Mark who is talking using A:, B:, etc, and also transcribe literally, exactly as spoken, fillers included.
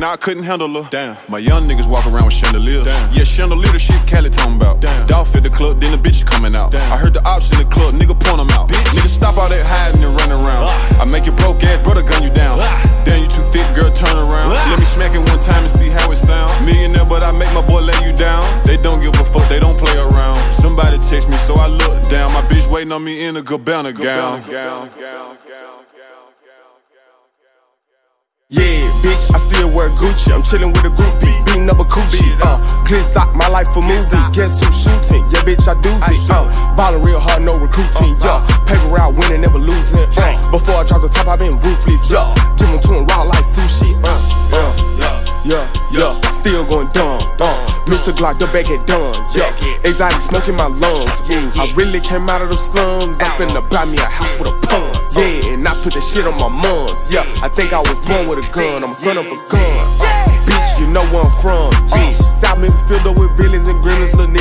A: now I couldn't handle her. Damn. My young niggas walk around with chandeliers. Damn. Yeah, chandelier, the shit Cali talking about. Damn. Dolph at the club, then the bitch coming out. Damn. I heard the ops in the club, nigga point them out. Bitch. Nigga stop all that hiding and running around. Ah. I make your broke ass brother gun you down. Ah. Damn, you too thick, girl, turn around. Ah. Let me smack it one time and see how it sound. Millionaire, but I make my boy lay you down. They don't give a fuck, they don't play around. Somebody text me, so I look down. My bitch waiting on me in a Gabbana gown.
B: Yeah, bitch, I still wear Gucci. I'm chillin' with a groupie, beating up a coochie. Uh, glitz out my life a movie. Guess who's shooting? Yeah, bitch, I do it. Uh, ballin' real hard, no recruiting. Yeah, paper route, winning, never losing. Uh, before I drop the top, I been ruthless. Yeah, give them to him raw like sushi. Uh, yeah, yeah, yeah, still going dumb, dumb. Mister Glock, the back at done. Yeah, exotic smoking my lungs. Yeah, I really came out of the slums. I'm finna buy me a house with a pun. Yeah, and I put that shit on my mums. Yeah, I think I was born with a gun. I'm a son of a gun. Uh, bitch, you know where I'm from. Bitch, South Memphis filled up with villains and gremlins, little niggas.